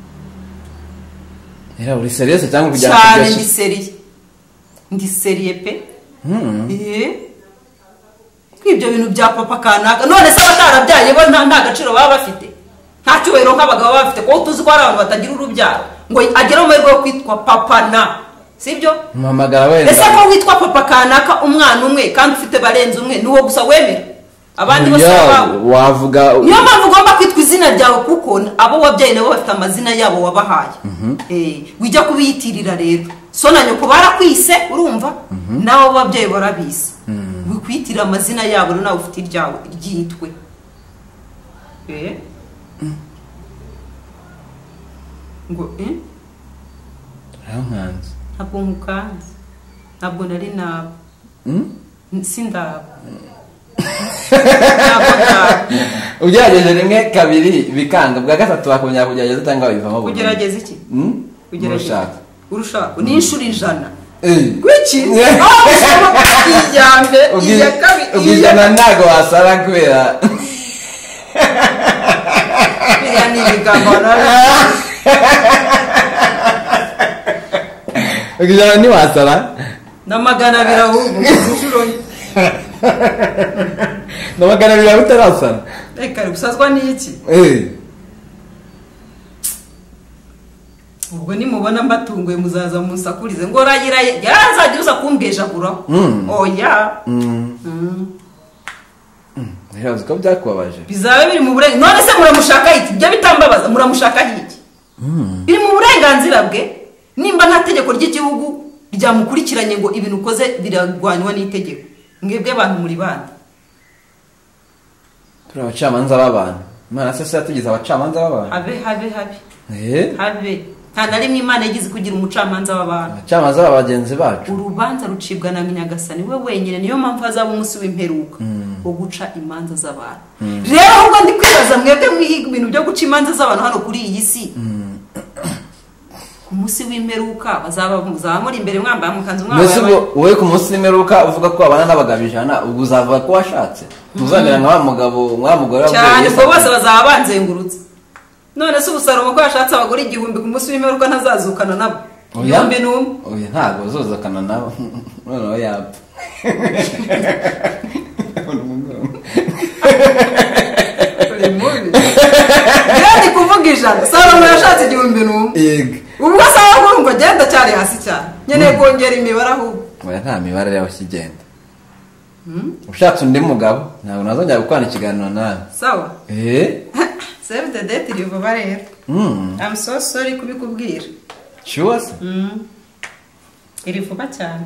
S2: Era uri serious cyangwa kujya
S1: cyane ndi seriye pe. Kwibyo bintu bya papa kanaka none se abatarabyaye bo nta gaciro baba bafite nta cyubahiro nk'abagabo bafite ko tuzi ko ari abantu batagira urubyaro ngo agera mu rwego kwitwa papa na sibyo
S2: mpamagara wenda
S1: ese ko witwa papa kanaka umwana umwe kandi ufite barenze umwe niwo gusa wemera abandi bose
S2: wavuga
S1: niyo mpamvu ugomba kwitwa izina ryawe kuko abo wabyaye nabo bafite amazina yabo wabahaye. Wijya kubiyitirira rero so na nyoko barakwise urumva nawe wabyaye barabise wikwitira amazina yabo nawe ufite iryawe ryitwe. Ngo
S2: Rankanze
S1: ntabwo nkukanze ntabwo nari nabo sindabo
S2: ugerageje rimwe kabiri bikanga bwa gatatu bakongera kugerageza cyangwa bivamo
S1: ugerageza iki? Urushaka ni inshuro 100. Gwiki ijambe iya kabiri
S2: ugijana ntago wasara kubera
S1: yani bigambo
S2: ugijana ni wasara
S1: namagana birahubwo inshuro
S2: namagana birabutarasana
S1: reka gusazwa n'iki ubwo nimubona mbatunguye muzaza musakurize ngo ragira yazagira uza kumbweja kura oya
S2: Ntihazi ko byakubabaje
S1: bizabe biri mu burenganzira none se muramushaka iki byo bitambabaza muramushaka iki biri mu burenganzira bwe nimba nta tegeko ry'igihugu ryamukurikiranye ngo ibintu ukoze biragwanywa n'itegeko mwebwe abantu muri bandi
S2: turabacamanza b'abantu Imana se yatugize abacamanza b'abantu
S1: habe nta na rimwe Imana yagize kugira umucamanza w'abantu
S2: abacamanza b'abagenzi bacu
S1: urubanza rucibwa na Nyagasani we wenyine niyo mpamvu azaba umunsi w'imperuka wo guca imanza z'abantu rero ahubwo ndi kwibaza mwebwe mwihiga ibintu byo guca imanza z'abantu hano kuri iyi si umunsi w'imperuka bazaba muri imbere mwambaye mukanzu
S2: mwambaye wowe ku munsi w'imperuka uvuga ko abana n'abagabo 100 ubwo uzavuga ko washatse tuzamera nka wa mugore
S1: cyane ko bose bazaba banzengurutse none se ubusalomo ko yashatse abagore 1000 ku munsi w'imperuka ntazazukana nabo yombe n'umwe
S2: oya ntago uzozakana nabo none yapfa
S1: Yandi kuvuga ijana Salomo yashatse 1000 n'umwe
S2: yego
S1: ubwo sawa ngo genda cyari hasi cyane nyene kongera imibare ahubwo
S2: oya nta mibare yaho kigenda ushatse undi mugabo ntabwo nazongera gukwana ikiganiro nawe
S1: sawa save the date iri vuba rero I'm so sorry kubikubwira
S2: sure
S1: iri vuba cyane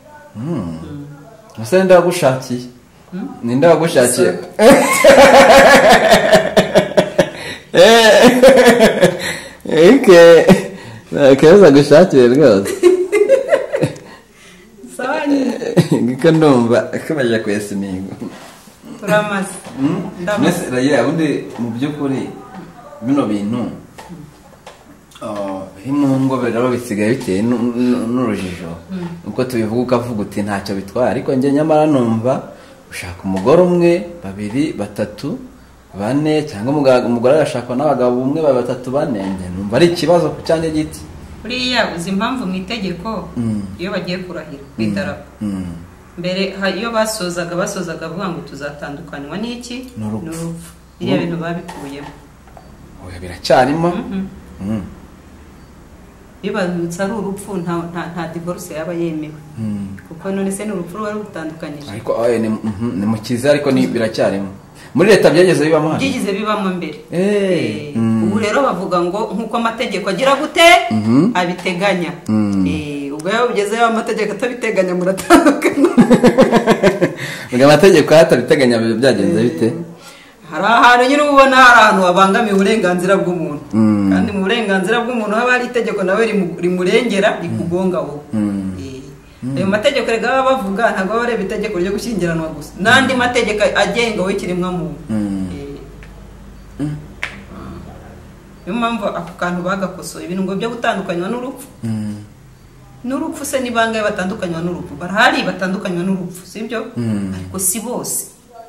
S2: Musa ndagushakiye ninde wagushakiye keza gushakiye rwose
S1: sawanye
S2: ngiko ndumva komeje kwesa imihigo
S1: turamaze
S2: ndamase raye abundi mu byukuri bino bintu mu ngo rero bisigaye bitewe n'urujijo uko tubivuga ukavuga uti ntacyo bitwara ariko njye nyamara numva ushaka umugore umwe babiri batatu bane cyangwa umugore agashakwa n'abagabo umwe batatu bane numva ari ikibazo ku cyane giti
S1: buriya uzi impamvu mu itegeko iyo bagiye kurahira ku idarapo mbere iyo basozaga bavuga ngo tuzatandukanywa n'iki n'urupfu iyo bintu babikuyemo
S2: oya biracyarimo
S1: iyo babitse ari urupfu nta divorce yaba yemewe kuko none se n'urupfu ruba rutandukanyije
S2: ariko ni mu kiza ariko biracyarimo muri leta byageze bibamo
S1: byigize bibamo mbere ubu rero bavuga ngo nk'uko amategeko agira gute abiteganya ubwo iyo bigezeho amategeko atabiteganya muratandukana
S2: ubwo amategeko atabiteganya byagenze bite
S1: hari ahantu nyine ubona hari ahantu habangamiye uburenganzira bw'umuntu kandi mu burenganzira bw'umuntu haba hari itegeko nawe rimurengera rikugonga wowe ayo mategeko rega baba bavuga ntabwo baba bareba itegeko ryo gushyingiranwa gusa n'andi mategeko agenga w'ikiremwamuntu niyo mpamvu ako kantu bagakosoye ibintu ngo byo gutandukanywa n'urupfu se ni bangahe batandukanywa n'urupfu barahari batandukanywa n'urupfu sibyo ariko si bose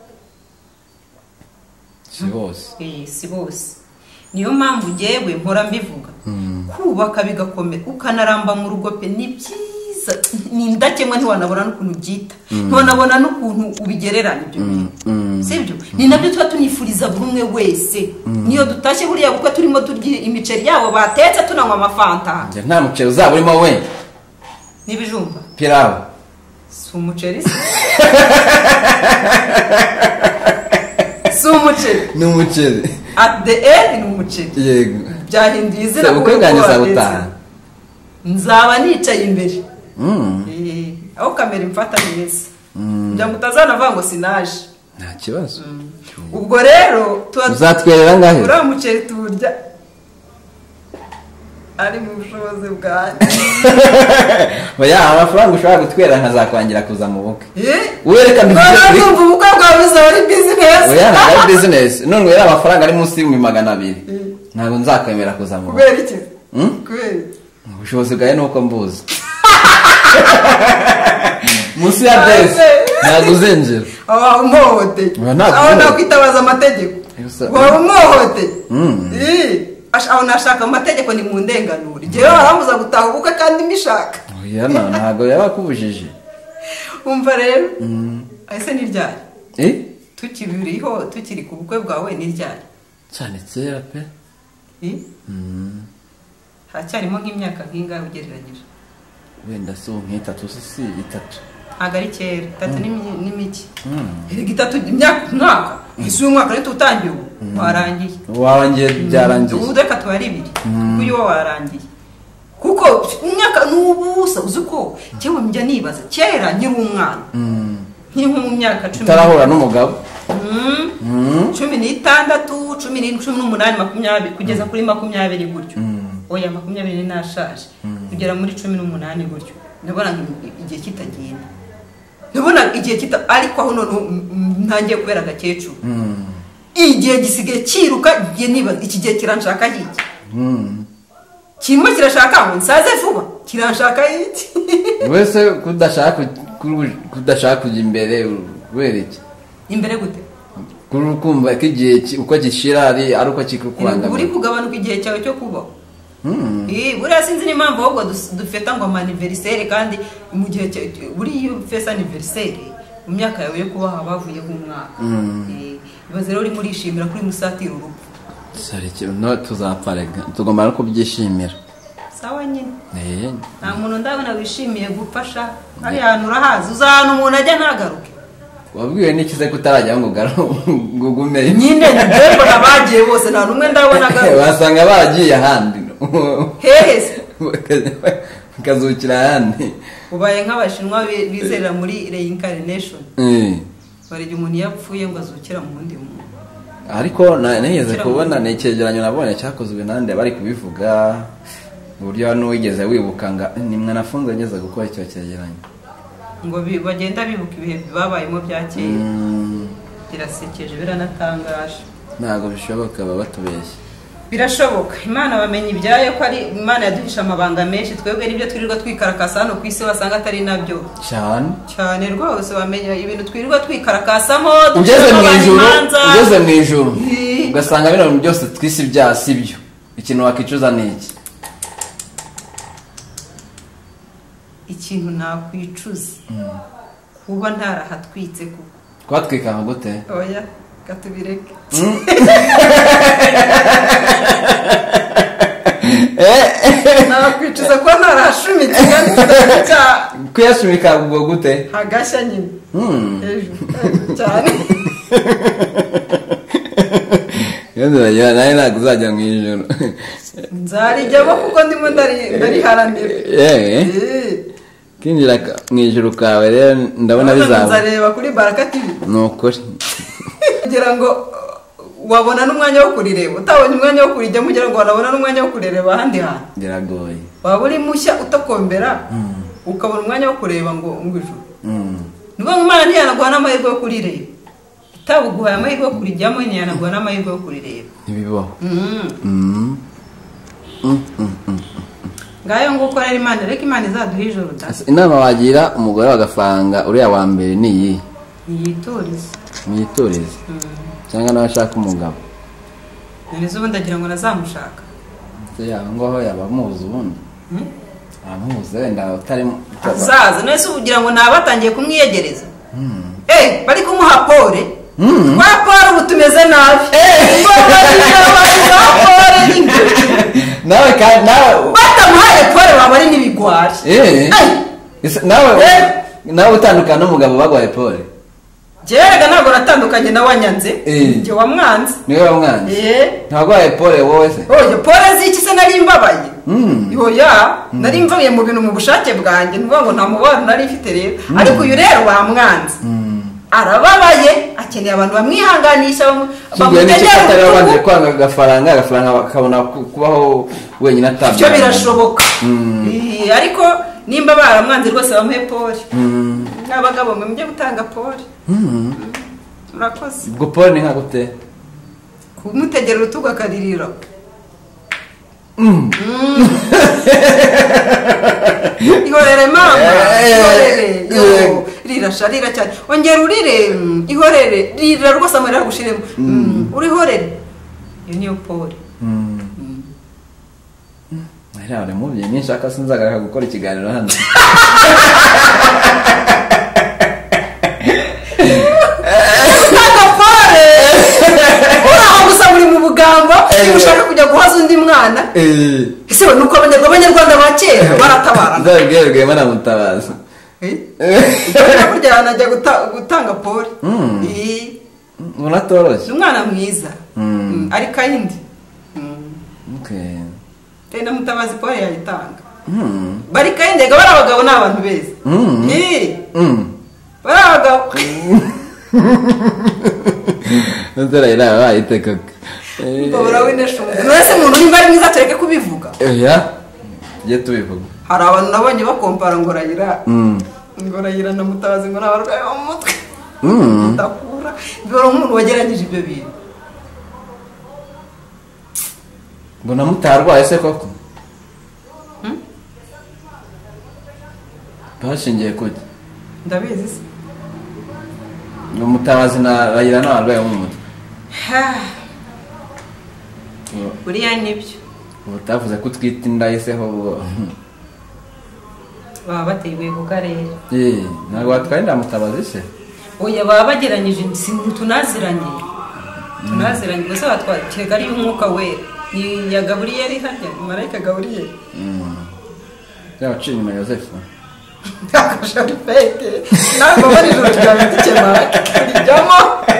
S1: si bose niyo mpamvu ngewe mpora mbivuga kubaka bigakomera ukanaramba mu rugo pe ni byiza ni indakemwa ntiwanabona n'ukuntu byita ntiwanabona n'ukuntu ubigereranya ibyo bintu sibyo ni nabyo tuba tunifuriza buri umwe wese niyo dutashye buriya kuko turimo turya imiceri yabo batetse tunanywa amafanta
S2: nta muceri uzaba urimo we
S1: n'ibijumba
S2: pirawu
S1: si umuceri si umuceri
S2: ni umuceri
S1: at the end ni umuceri
S2: yego
S1: byahinduye izina
S2: kuko bwangiza butaha
S1: nzaba nicaye imbere aho kamera imfata neza kugira ngo utazanavuga ngo sinaje
S2: nta kibazo
S1: ubwo rero
S2: uzatwerera ngahe
S1: uriya muceri tuwurya ari mu bushobozi bwanjye
S2: oya amafaranga ushobora gutwera nkazakwangira kuza mu bukwe
S1: wereka mbivuze ubukwe bwawe bizaba ari business
S2: oya ntabwo ari business none wera amafaranga ari munsi y'200 ntabwo nzakwemera kuza mu bukwe
S1: kubera iki kubera
S2: ubushobozi bwawe nuko mbuzi munsi ya base ntabwo uzenjera
S1: aba umuhohoteye aho nakwitabaza amategeko waba umuhohoteye aho nashaka amategeko ni mu ndenganure igihe baramuza gutaha ubukwe kandi mbishaka
S2: oya ntabwo yaba akubujije
S1: umva rero ese ni ryari tukiri ku bukwe bwawe ni ryari
S2: cyane kera pe
S1: haracyarimo nk'imyaka nk'ingahe ugereranyije
S2: wenda si nk'itatu si itatu
S1: ntabwo ari kera itatu ni mike itatu umwaka isi y'umwaka rero utangiye ubu warangiye
S2: byarangiye
S1: ubu reka tuba ari 2 kuko iyo warangiye kuko umwaka n'ubusa uzi ko cyewe njya nibaza kera nkiri umwana nkiri mu myaka 10
S2: utarahura n'umugabo
S1: 16 17 18 20 kugeza kuri 20 gutyo oya 20 nashaje kugera muri 18 gutyo ndabona igihe kitagenda ndabona igihe ariko aho none ntangiye kubera agakecuru igihe gisigaye kiruka igihe nibaza iki gihe kiranshaka hiki kimwe kirashaka ngo nsaze vuba kiranshaka hiki
S2: wese kudashaka kujya imbere kubera iki
S1: imbere gute
S2: kumva ko igihe uko gishira ari uko kikukwanga
S1: uri kugabanuka igihe cyawe cyo kubaho buriya sinzi n'impamvu ahubwo dufeta ngo amaniveriseri kandi mu gihe buriya iyo ufesa aniveriseri mu myaka yawe yo kubaha bavuyeho umwaka ibaze rero urimo urishimira kuri musatira urupfu
S2: tuzapfa rega tugomba no kubyishimira
S1: sawa nyine nta muntu ndabona wishimiye gufasha hari ahantu urahazi uzahana umuntu ajya ntagaruke
S2: wabwiwe n'ikize kutarajya ngo ugume
S1: nyine nibwo nabagiye bose nta n'umwe ndabona agaruka
S2: wasanga baragiye ahandi
S1: hehe
S2: ukazukira ahandi
S1: ubaye nk'abashinwa bizerera muri reincarnation bari igihe umuntu yapfuye ngo azukira mu wundi muntu
S2: ariko nigeze kubona ni icyegeranyo nabonye cyakozwe nande bari kubivuga mu buryo hano wigeze wibuka nga nimwe nafunze ngeze gukora icyo cyegeranyo
S1: ngo bagenda bibuka ibihe babayemo bya kera birasekeje biranatangaje
S2: ntabwo bishoboka baba batubeshye
S1: birashoboka imana bamenye ibyayo ko ari imana yaduhisha amabanga menshi twebwe nibyo twirirwa twikarakasa hano ku isi wasanga atari nabyo cyane rwose wamenya ibintu twirirwa twikarakasamo
S2: ugeze mu ijuru ugasanga bino bintu byose twisi bya sibyo ikintu wakicuza ni iki
S1: ikintu nakwicuza kuba ntarahatwitse kuko
S2: twatwikanga gute
S1: oya katubireke nakwicuza kuba ntarahashumitse
S2: kuyashumika ubwo gute
S1: hagashya nyine hejuru cyane
S2: nawe ntabwo uzajya mu ijoro
S1: nzarijyamo kuko ndimo ndariharanira
S2: kwinjira mu ijoro kawe rero ndabona bizaba
S1: nzareba kuri Baraka TV
S2: ni ukuri
S1: kugira ngo wabona n'umwanya wo kurireba utabonye umwanya wo kurijyamo kugira ngo wanabona n'umwanya wo kurereba ahandi hantu
S2: biragoye
S1: waba uri mushya utakombera ukabona umwanya wo kureba ngo ijuru niba umwana ntiyanaguha n'amahirwe yo kurireba itabuguhaye amahirwe yo kurijyamo ntiyanaguha n'amahirwe yo kurireba
S2: ntibibaho
S1: ngayo nguko rero imana reka imana izaduha ijoro
S2: inama wagira umugore w'agafaranga uriya wa mbere ni iyi niyitoreze cyangwa nawe ashaka umugabo
S1: neza ubundi agira ngo nazamushaka
S2: yaba ngaho yaba amuzi ubundi amuzi wenda utarimo
S1: azaza nese ugira ngo nabatangiye kumwiyegereza bari kumuha pole twa pole ubu tumeze nabi
S2: nawe
S1: batamuhaye pole waba ari n'ibigwari
S2: nawe utandukana n'umugabo bagwaye pole
S1: jerega ntabwo natandukanye na wanyanze njye wamwanze
S2: niwe wamwanze ntagwaye pole wowe se
S1: oya pole ziki se nari mbabaye oya nari mvuye mu bintu mu bushake bwanjye nvuga ngo nta mubano nari mfite rero ariko uyu rero wamwanze arababaye akeneye abantu bamwihanganisha
S2: bamutegera babanje kwanga agafaranga akabona kubaho wenyine atabye
S1: cyo birashoboka ariko nimba baramwanze rwose bamuhe pole n'abagabo mwe mujye gutanga pole murakoze
S2: ubwo pole ni nka gute
S1: kumutegera urutugu akaririra ihorere mama ihorere rira cyane ongera urire ihorere rira rwose amarira agushiremo urihorere iyo niyo pole
S2: uri mubyeyi ninshaka sinzagaruka gukora ikiganiro hano
S1: agapore uraho gusa muri mu bugambo ushaka kujya guhaza undi mwana ese we nuko abanyarwanda ba kera baratabarana
S2: ndabibwirwe mana mutabaza
S1: burya yanajya gutanga pole
S2: unatoroshye
S1: umwana mwiza ari kayindi na mutabazi pole yayitanga bari kayindega bari abagabo n'abantu beza bari abagabo
S2: nzara ira bayiteka
S1: mbabura winesha nese umuntu nimba ari mwiza tureke kubivuga
S2: je tubivuga
S1: hari abantu nabonye bakompara ngo rayira na mutabazi ngo nabarwaye mu mutwe ndakura biro umuntu wageragije ibyo bintu
S2: ngo namutarwaye se koko bashingiye kujya
S1: ndabizi se
S2: ngo mutabazi na rayira n'abarwaye mu mutwe
S1: buriya nibyo
S2: utavuze ko utwite inda yeseho
S1: baba bateye ibuye ku karere
S2: ntabwo watwaye inda mutabazi se
S1: oya baba bageranyije tunaziranye gusa batwakirega ari umwuka wera ni ya Gaburiyeli harya marayika Gaburiyeli
S2: yaciye inyuma Yosefu
S1: akasharifete ntabwo bari ijoro rya bitikemara rijyamo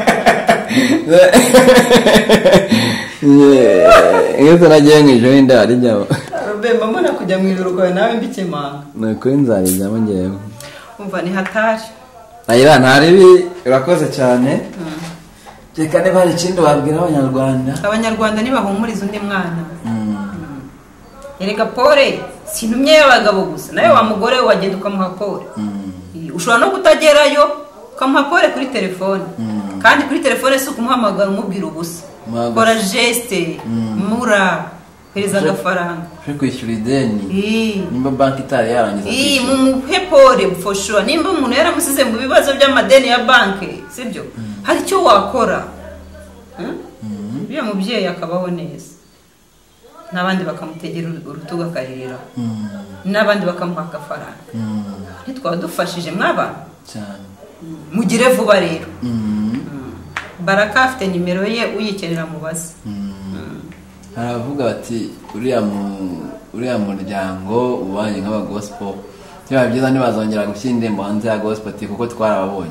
S2: iyo tunagiye mu ijoro inda harijyamo
S1: rubemba mbona kujya mu ijoro kwawe nawe mbikemanga
S2: ni ukuri nzarijyamo ngewe
S1: umva ni hatari
S2: ayira ntaribi urakoze cyane reka niba hari ikindi wabwira
S1: abanyarwanda ntibahumurize undi mwana erega pole sintumye y'abagabo gusa nawe wa mugore we wagenda ukamuha pole ushobora no kutagerayo ukamuha pole kuri telefone kandi kuri telefone si ukumuhamagara umubwira ubusa kora geste mura pereza agafaranga
S2: cyo kwishyura ideni nimba banki itari yarangiza
S1: mumuhe pole for sure nimba umuntu yaramusize mu bibazo by'amadeni ya banki sibyo hari icyo wakora uyu mubyeyi akabaho neza n'abandi bakamutegera urutugu akarira n'abandi bakamuha agafaranga ntitwaba dufashije mw'abantu
S2: cyane
S1: mugire vuba rero Baraka afite nimero ye uyikenera mubaze
S2: haravuga bati uriya muryango ubanye nk'abagospel byaba byiza ntibazongera gushyira indirimbo hanze ya gospel kuko twarababonye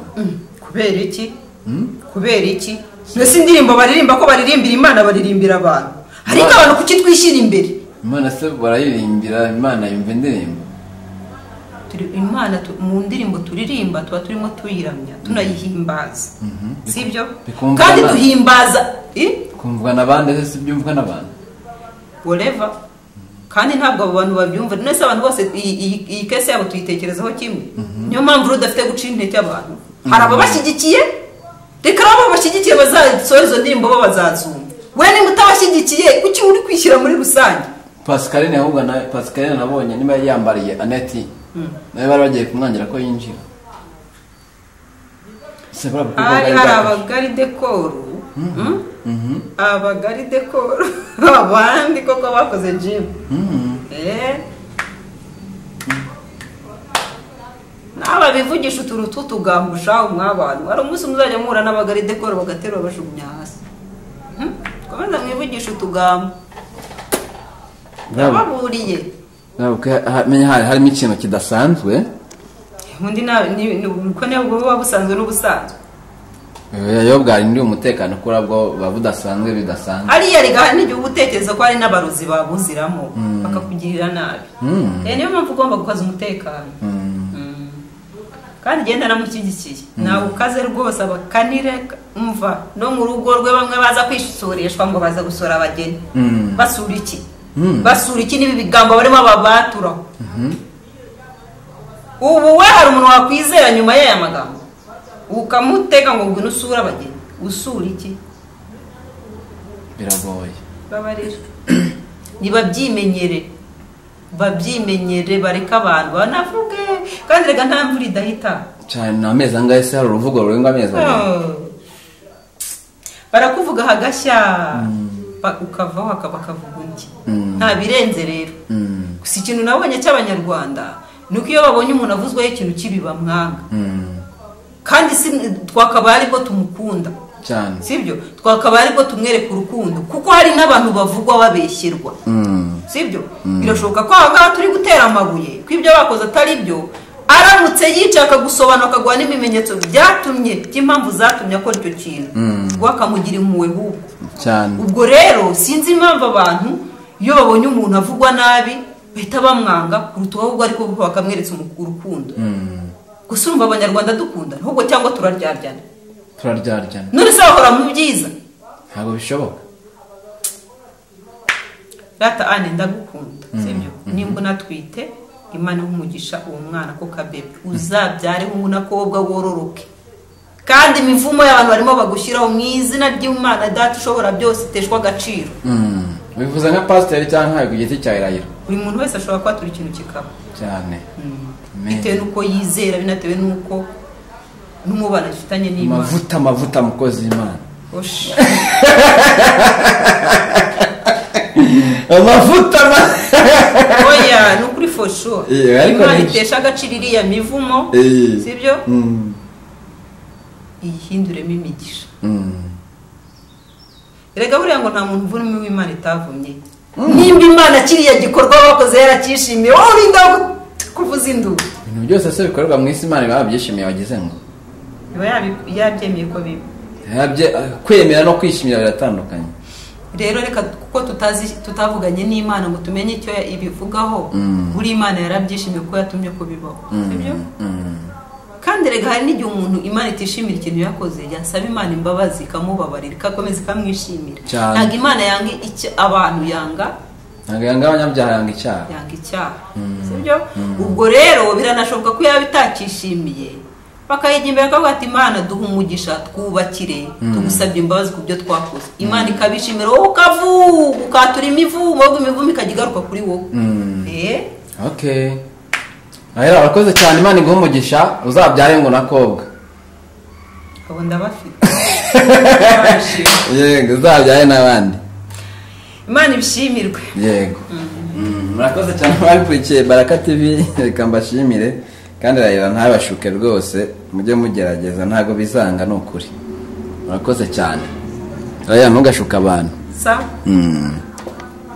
S2: kubera iki mbese indirimbo baririmba ko baririmbira Imana baririmbira abantu ariko abantu kuki twishyira imbere Imana se barayirimbira Imana yumva indirimbo
S1: Imana mu ndirimbo turirimba tuba turimo tuyiramya tunayihimbaza sibyo kandi duhimbaza
S2: kumvwa n'abandi se byumvwa n'abantu
S1: whatever kandi ntabwo abo bantu babyumva nese abantu bose iyi kese yabo tuyitekerezaho kimwe niyo mpamvu rudafite guca intege abantu hari ababashyigikiye reka abo bashyigikiye bazasohora izo ndirimbo bo bazazumva we nimba utabashyigikiye kuki uri kwishyira muri rusange
S2: Pascaline nabonye niba yambariye Annette nawe bari bagiye kumwangira ko yinjira
S1: hari abagari dekoru abagari dekoru abandi koko bakoze gym naba bivugisha utuntu tutugambusha umw'abantu hari umunsi muzajya muhura n'abagari dekoru bagaterura bajugunya hasi komeza mwivugisha utugambo baburiye
S2: menya harimo ikintu kidasanzwe
S1: undi uko niyo buba busanzwe n'ubusanzwe
S2: iyo bwari umutekano kuri bwo buba budasanzwe bidasanzwe
S1: hariya rigaha n'igihe uba utekereza ko hari n'abarozi babuziramo bakakugirira nabi niyo mpamvu ugomba gukaza umutekano kandi genda namushyigikiye nawe ukaze rwose abakanire umva no mu rugo rwe bamwe baza kwishyurishwa ngo baza gusura abageni basura iki basura iki n'ibi bigambo barimo babaturaho ubu we hari umuntu wakwizera nyuma y'aya magambo ukamutega ngo ngwino usura abageni usura iki
S2: biragoye
S1: babarira babyimenyere bareka abantu banavuge kandi rega nta mvura idahita
S2: cyane ni amezi angahe se hari uruvugo rurenga amezi
S1: barakuvuga hagashya ukavaho bakavuga undi nta birenze rero gusa ikintu nabonye cy'abanyarwanda ni uko iyo babonye umuntu avuzweho ikintu kibi bamwanga kandi twakabaye aribwo tumukunda
S2: cyane
S1: sibyo twakabaye aribwo tumwereka urukundo kuko hari n'abantu bavugwa babeshyirwa sibyo birashoboka ko ahangaha turi gutera amabuye ko ibyo bakoze atari byo aramutse yicaye akagusobanura akaguha n'ibimenyetso by'impamvu zatumye akora icyo kintu wakamugira impuhwe ahubwo
S2: cyane
S1: ubwo rero sinzi impamvu abantu iyo babonye umuntu avugwa nabi bahita bamwanga kuruta ahubwo ariko bakamweretse urukundo gusa urumva abanyarwanda dukunda ahubwo cyangwa turaryaryana none se bahora mu byiza
S2: ntabwo bishoboka
S1: data ane ndagukunda sibyo nimba unatwite Imana umugisha uwo mwana ko kabebe uzabyare nk'unakobwa wororoke kandi imivumo y'abantu barimo bagushyiraho mu izina ry'Imana data ushobora byose iteshwa agaciro
S2: bivuze nka pasiteri cyangwa nkawe ku giti cya irahira
S1: buri muntu wese ashobora kwatura ikintu kikaba
S2: cyane
S1: bitewe n'uko yizera binatewe n'uko n'umubano afitanye n'Imana
S2: amavuta mukozi w'Imana amavuta
S1: oya ni ukuri for sure Imana itesha agaciro iriya mivumo sibyo iyihinduremo imigisha erega buriya ngo nta muntu uvunimo w'Imana itavumye nimba Imana kiriya gikorwa bakoze yarakishimiye wowe urinda kuvuza induru
S2: ibintu byose se bikorerwa mu isi Imana babyishimiye wagize ngo
S1: yabyemeye ko bibi
S2: kwemera no kwishimira biratandukanye
S1: rero reka kuko tutavuganye n'Imana ngo tumenye icyo ibivugaho buri Imana yarabyishimiye ko yatumye ko bibaho sibyo kandi rega hari n'igihe umuntu Imana itishimira ikintu yakoze yasaba Imana imbabazi ikamubabarira ikakomeza ikamwishimira ntabwo Imana yanga abantu
S2: ntabwo yanga abanyabyaha yanga
S1: icyaha sibyo ubwo rero biranashoboka ko yaba itakishimiye bakayijya imbere bakavuga ati Imana duha umugisha twubakire tugusabye imbabazi ku byo twakoze Imana ikabishimira wowe ukavuga ukatura imivumo ikajya igaruka kuri wowe
S2: okay ahera abakoze cyane Imana iguha umugisha uzabyare ngo nakobwa
S1: abo ndabafite
S2: yego uzabyare n'abandi
S1: Imana ibishimirwe
S2: yego murakoze cyane mwakurikiye Baraka TV reka mbashimire kandi rayira ntabashuke rwose mujye mugerageza ntago bizanga n'ukuri murakoze cyane rayira ntugashuka abantu
S1: sa